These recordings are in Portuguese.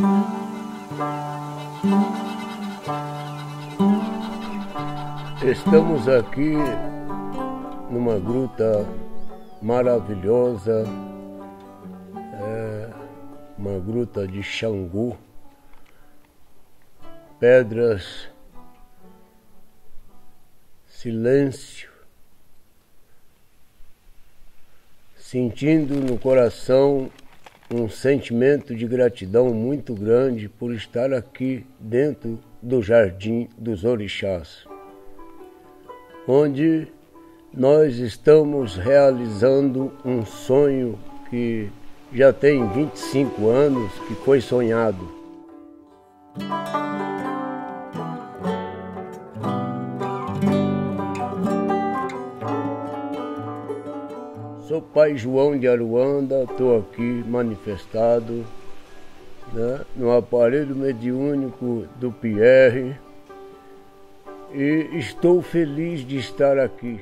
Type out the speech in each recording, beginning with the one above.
Estamos aqui numa gruta maravilhosa, uma gruta de Xangô, pedras, silêncio, sentindo no coração um sentimento de gratidão muito grande por estar aqui dentro do Jardim dos Orixás, onde nós estamos realizando um sonho que já tem 25 anos que foi sonhado. Sou Pai João de Aruanda, estou aqui manifestado, no aparelho mediúnico do Pierre, e estou feliz de estar aqui.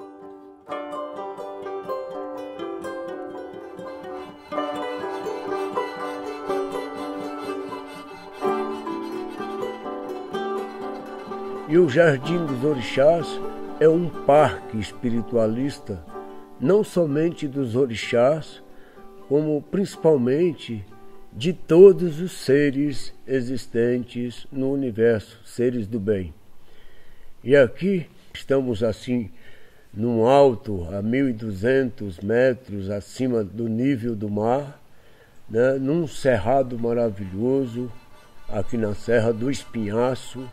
E o Jardim dos Orixás é um parque espiritualista, não somente dos orixás, como principalmente de todos os seres existentes no universo, seres do bem. E aqui estamos assim, num alto, a 1.200 metros acima do nível do mar, num cerrado maravilhoso, aqui na Serra do Espinhaço.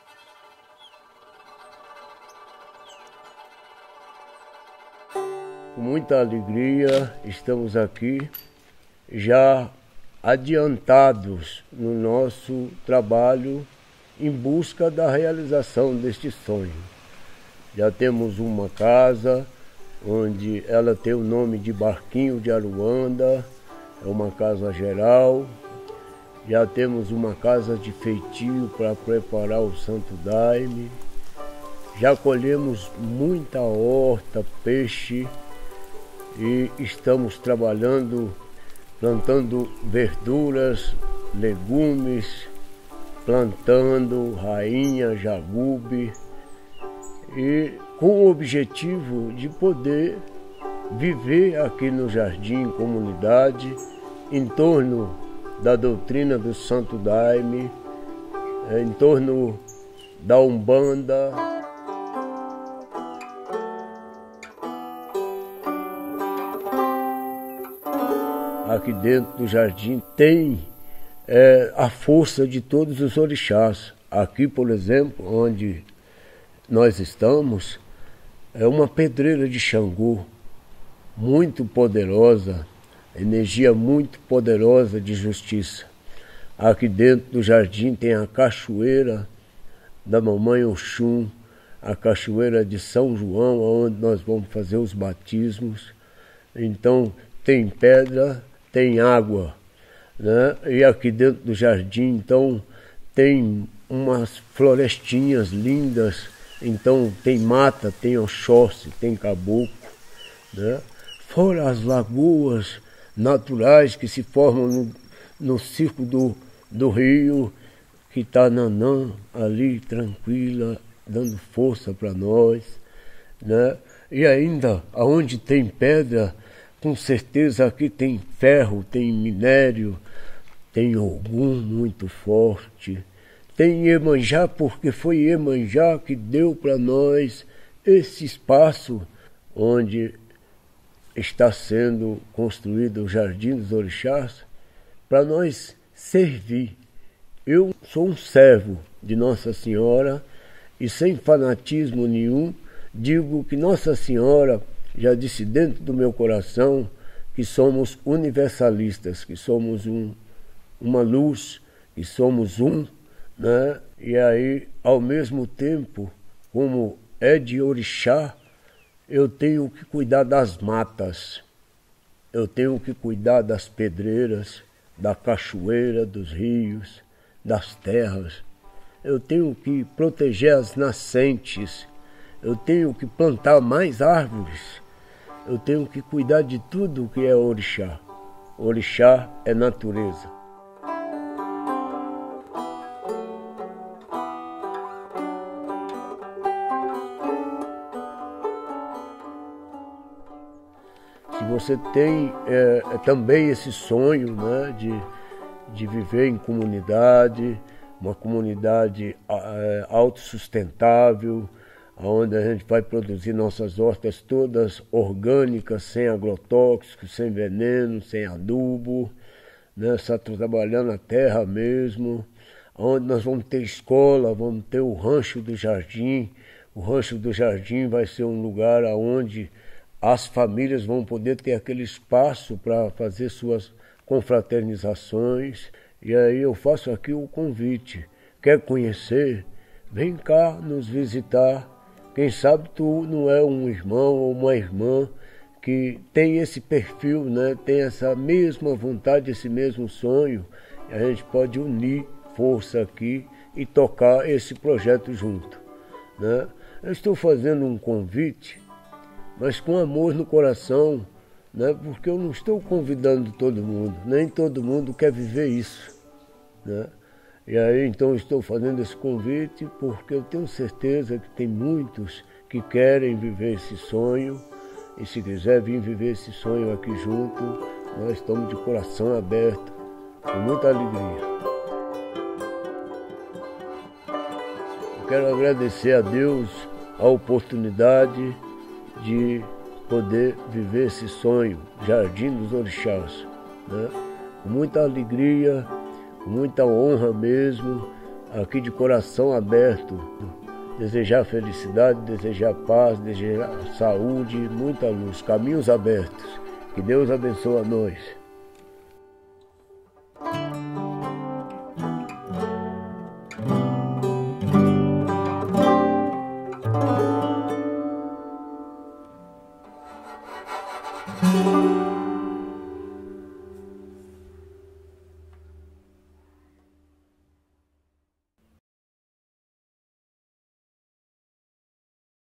Com muita alegria, estamos aqui já adiantados no nosso trabalho em busca da realização deste sonho. Já temos uma casa onde ela tem o nome de Barquinho de Aruanda, é uma casa geral. Já temos uma casa de feitio para preparar o Santo Daime. Já colhemos muita horta, peixe, e estamos trabalhando, plantando verduras, legumes, plantando rainha, jagube, e com o objetivo de poder viver aqui no Jardim Comunidade, em torno da doutrina do Santo Daime, em torno da Umbanda. Aqui dentro do jardim tem a força de todos os orixás. Aqui, por exemplo, onde nós estamos, é uma pedreira de Xangô, muito poderosa, energia muito poderosa de justiça. Aqui dentro do jardim tem a cachoeira da Mamãe Oxum, a cachoeira de São João, onde nós vamos fazer os batismos. Então tem pedra, tem água, e aqui dentro do jardim, então, tem umas florestinhas lindas, então tem mata, tem oxóssi, tem caboclo, fora as lagoas naturais que se formam no circo do rio, que está Nanã ali, tranquila, dando força para nós, e ainda, aonde tem pedra, com certeza aqui tem ferro, tem minério, tem Ogum muito forte, tem Iemanjá, porque foi Iemanjá que deu para nós esse espaço onde está sendo construído o Jardim dos Orixás, para nós servir. Eu sou um servo de Nossa Senhora e sem fanatismo nenhum, digo que Nossa Senhora já disse dentro do meu coração que somos universalistas, que somos uma luz, que somos E aí, ao mesmo tempo, como é de orixá, eu tenho que cuidar das matas, eu tenho que cuidar das pedreiras, da cachoeira, dos rios, das terras. Eu tenho que proteger as nascentes, eu tenho que plantar mais árvores. Eu tenho que cuidar de tudo que é orixá. Orixá é natureza. você tem também esse sonho, né, de viver em comunidade, uma comunidade autossustentável, onde a gente vai produzir nossas hortas todas orgânicas, sem agrotóxicos, sem veneno, sem adubo, né? Só trabalhando a terra mesmo, onde nós vamos ter escola, vamos ter o Rancho do Jardim. O Rancho do Jardim vai ser um lugar onde as famílias vão poder ter aquele espaço para fazer suas confraternizações. E aí eu faço aqui o convite. Quer conhecer? Vem cá nos visitar. Quem sabe tu não é um irmão ou uma irmã que tem esse perfil, né? Tem essa mesma vontade, esse mesmo sonho. E a gente pode unir força aqui e tocar esse projeto junto, né? Eu estou fazendo um convite, mas com amor no coração, né? Porque eu não estou convidando todo mundo, nem todo mundo quer viver isso, né? E aí então estou fazendo esse convite porque eu tenho certeza que tem muitos que querem viver esse sonho, e se quiser vir viver esse sonho aqui junto, nós estamos de coração aberto, com muita alegria. Eu quero agradecer a Deus a oportunidade de poder viver esse sonho, Jardim dos Orixás, né? Com muita alegria, com muita honra mesmo, aqui de coração aberto, desejar felicidade, desejar paz, desejar saúde, muita luz, caminhos abertos. Que Deus abençoe a nós.